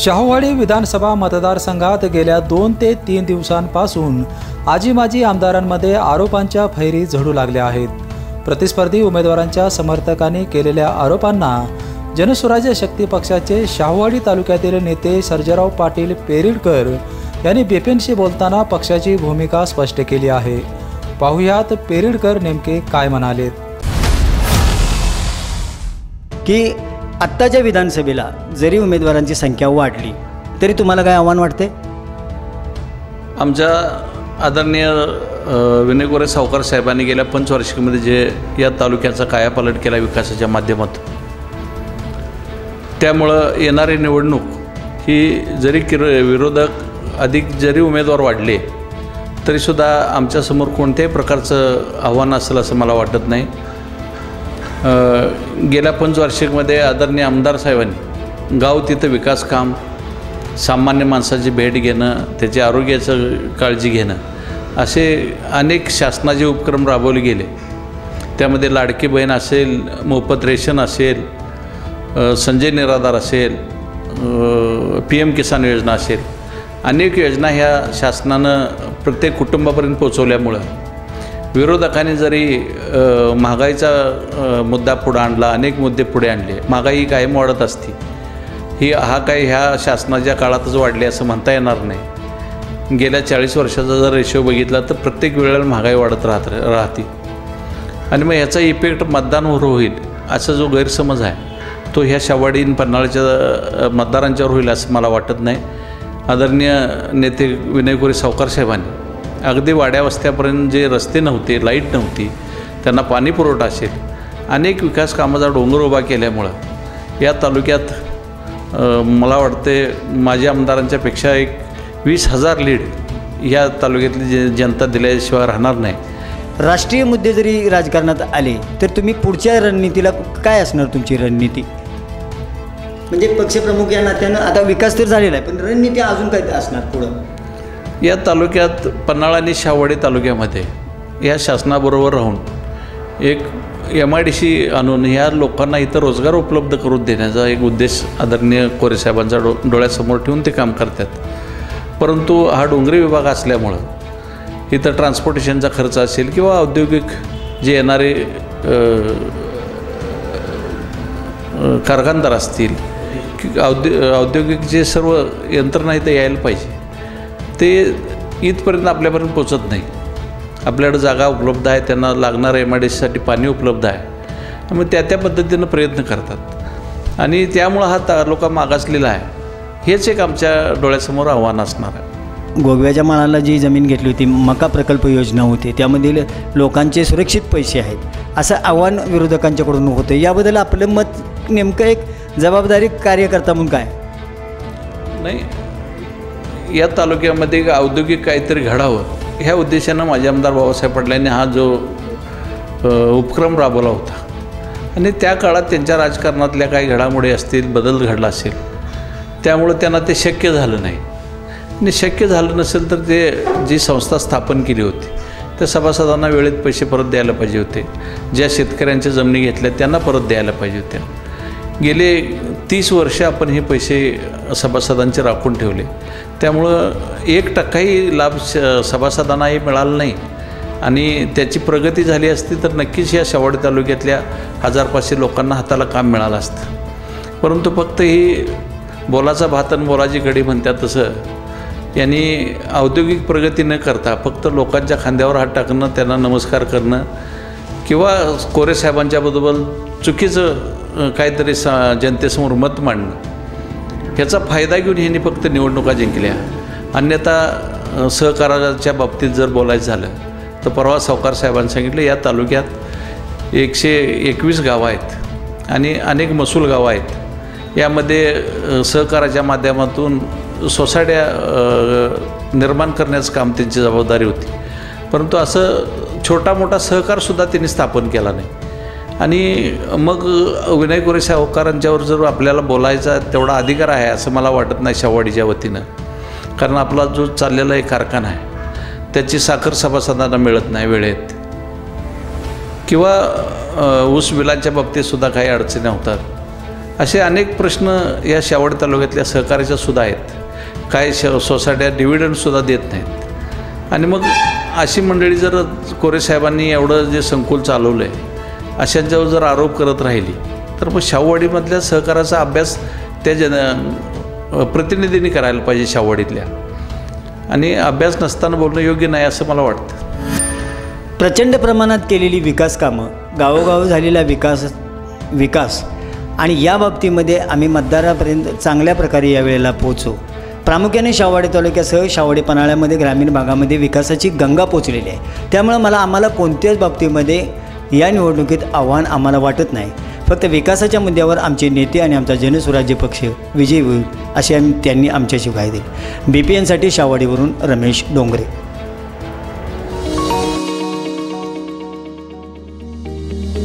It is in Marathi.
शाहूवाडी विधानसभा मतदारसंघात गेल्या 2 ते 3 दिवसांपासून आजी माजी आमदारांमध्ये आरोपांच्या फैरी झडू लागल्या आहेत। प्रतिस्पर्धी उमेदवारांच्या समर्थकांनी केलेल्या आरोपांना जनसुराज्य शक्ती पक्षाचे शाहूवाडी तालुक्यातील नेते सर्जेराव पाटील पेरिडकर यांनी बीपीएनशी बोलताना पक्षाची भूमिका स्पष्ट केली आहे। पाहुयात पेरिडकर नेमके काय म्हणालेत। की आत्ताच्या विधानसभेला जरी उमेदवारांची संख्या वाढली तरी तुम्हाला काय आव्हान वाटते? आमच्या आदरणीय विनय गोरे सावकार साहेबांनी गेल्या पंचवार्षिकमध्ये जे या तालुक्याचा कायापालट केला विकासाच्या माध्यमातून, त्यामुळं येणारी निवडणूक ही जरी विरोधक अधिक जरी उमेदवार वाढले तरीसुद्धा आमच्यासमोर कोणत्याही प्रकारचं आव्हान असेल असं मला वाटत नाही। गेल्या पंचवार्षिकमध्ये आदरणीय आमदार साहेबांनी गाव तिथं विकास काम, सामान्य माणसाची भेट घेणं, त्याच्या आरोग्याचं काळजी घेणं, असे अनेक शासनाचे उपक्रम राबवले गेले। त्यामध्ये लाडकी बहीण असेल, मोफत रेशन असेल, संजय निराधार असेल, PM किसान योजना असेल, अनेक योजना ह्या शासनानं प्रत्येक कुटुंबापर्यंत पोहोचवल्यामुळं विरोधकांनी जरी महागाईचा मुद्दा पुढे आणला, अनेक मुद्दे पुढे आणले, महागाई कायम वाढत असती, हा काही ह्या शासनाच्या काळातच वाढली असं म्हणता येणार नाही। गेल्या 40 वर्षाचा जर रेशो बघितला तर प्रत्येक वेळेला महागाई वाढत राहते आणि मग ह्याचा इफेक्ट मतदानावर होईल असा जो गैरसमज आहे तो ह्या शाहूवाडी पन्हाळच्या मतदारांच्यावर होईल असं मला वाटत नाही। आदरणीय नेते विनय गोरे सावकार साहेबांनी अगदी वाड्या वस्त्यापर्यंत जे रस्ते नव्हते, लाईट नव्हती, त्यांना पाणी पुरवठा असेल, अनेक विकास कामाचा डोंगर उभा केल्यामुळं या तालुक्यात मला वाटते माझ्या आमदारांच्या पेक्षा एक 20,000 लीड ह्या तालुक्यातली जनता दिल्याशिवाय राहणार नाही। राष्ट्रीय मुद्दे जरी राजकारणात आले तर तुम्ही पुढच्या रणनीतीला काय असणार तुमची रणनीती? म्हणजे पक्षप्रमुख या नात्यानं आता विकास तर झालेला आहे पण रणनीती अजून काय असणार पुढं? या तालुक्यात पन्हाळा आणि शाहूवाडी तालुक्यामध्ये या शासनाबरोबर राहून एक MIDC आणून ह्या लोकांना इथं रोजगार उपलब्ध करून देण्याचा एक उद्देश आदरणीय गोरे साहेबांचा डोळ्यासमोर ठेवून ते काम करतात। परंतु हा डोंगरी विभाग असल्यामुळं इथं ट्रान्सपोर्टेशनचा खर्च असेल किंवा औद्योगिक जे येणारे कारखानदार असतील, औद्योगिक जे सर्व यंत्रणा इथं यायला पाहिजे ते इथपर्यंत आपल्यापर्यंत पोचत नाही। आपल्याकडे जागा उपलब्ध आहे, त्यांना लागणारं MIDCसाठी पाणी उपलब्ध आहे, मग त्या पद्धतीनं प्रयत्न करतात आणि त्यामुळं हा तालुका मागासलेला आहे। हेच एक आमच्या डोळ्यासमोर आव्हान असणार आहे। गोगव्याच्या माळाला जी जमीन घेतली होती, मका प्रकल्प योजना होती, त्यामधील लोकांचे सुरक्षित पैसे आहेत असं आव्हान विरोधकांच्याकडून होतं। याबद्दल आपलं मत नेमकं एक जबाबदारी कार्यकर्ता म्हणून काय? नाही, या तालुक्यामध्ये औद्योगिक काहीतरी घडावं ह्या उद्देशानं माझे आमदार बाबासाहेब पाटलांनी हा जो उपक्रम राबवला होता आणि त्या काळात त्यांच्या राजकारणातल्या काही घडामोडी असतील, बदल घडला असेल, त्यामुळं त्यांना ते शक्य झालं नाही आणि शक्य झालं नसेल तर ते जी संस्था स्थापन केली होती त्या सभासदांना वेळेत पैसे परत द्यायला पाहिजे होते। ज्या शेतकऱ्यांच्या जमिनी घेतल्या त्यांना परत द्यायला पाहिजे होत्या। गेले 30 वर्ष आपण हे पैसे सभासदांचे राखून ठेवले, त्यामुळं 1% लाभ सभासदांनाही मिळाला नाही आणि त्याची प्रगती झाली असती तर नक्कीच या शाहूवाडी तालुक्यातल्या 1000-500 लोकांना हाताला काम मिळालं असतं। परंतु फक्त ही बोलाचा भात आणि बोलाची कढी म्हणतात तसं यांनी औद्योगिक प्रगती न करता फक्त लोकांच्या खांद्यावर हात टाकणं, त्यांना नमस्कार करणं किंवा गोरे साहेबांच्याबद्दल चुकीचं काहीतरी जनतेसमोर मत मांडणं, ह्याचा फायदा घेऊन ह्यांनी फक्त निवडणुका जिंकल्या। अन्यथा सहकाराच्या बाबतीत जर बोलायचं झालं तर परवा सावकार साहेबांनी सांगितलं या तालुक्यात 121 गावं आहेत आणि अनेक महसूल गावं आहेत। यामध्ये सहकाराच्या माध्यमातून सोसायट्या निर्माण करण्याचं काम त्यांची जबाबदारी होती, परंतु असं छोटा मोठा सहकारसुद्धा त्यांनी स्थापन केला नाही। आणि मग विनय गोरे सावकारांच्यावर जर आपल्याला बोलायचा तेवढा अधिकार आहे असं मला वाटत नाही शाहूवाडीच्या वतीनं, कारण आपला जो चाललेला एक कारखाना आहे त्याची साखर सभासदांना मिळत नाही वेळेत किंवा ऊस बिलांच्या बाबतीतसुद्धा काही अडचणी होतात। असे अनेक प्रश्न या शेवाडी तालुक्यातल्या सहकार्याच्या सुद्धा आहेत. काही सोसायट्या डिव्हिडंडसुद्धा देत नाहीत. आणि मग अशी मंडळी जर कोरे साहेबांनी एवढं जे संकुल चालवलं आहे अशांच्यावर जर आरोप करत राहिली तर मग शाहूवाडीमधल्या सहकाराचा अभ्यास त्या प्रतिनिधींनी करायला पाहिजे शाहूवाडीतल्या. आणि अभ्यास नसताना बोलणं योग्य नाही असं मला वाटतं. प्रचंड प्रमाणात केलेली विकास कामं, गावोगाव झालेला विकास आणि या बाबतीमध्ये आम्ही मतदारापर्यंत चांगल्या प्रकारे यावेळेला पोहोचू. प्रामुख्याने शाहूवाडी तालुक्यासह शाहूवाडी पन्हाळ्यामध्ये ग्रामीण भागामध्ये विकासाची गंगा पोचलेली आहे. त्यामुळं आम्हाला कोणत्याच बाबतीमध्ये या निवडणुकीत आव्हान आम्हाला वाटत नाही. फक्त विकासाच्या मुद्द्यावर आमचे नेते आणि आमचा जनसुराज्य पक्ष विजयी होईल अशी त्यांनी आमच्याशी ग्वाही दिली. BPNसाठी शाहूवाडीवरून रमेश डोंगरे.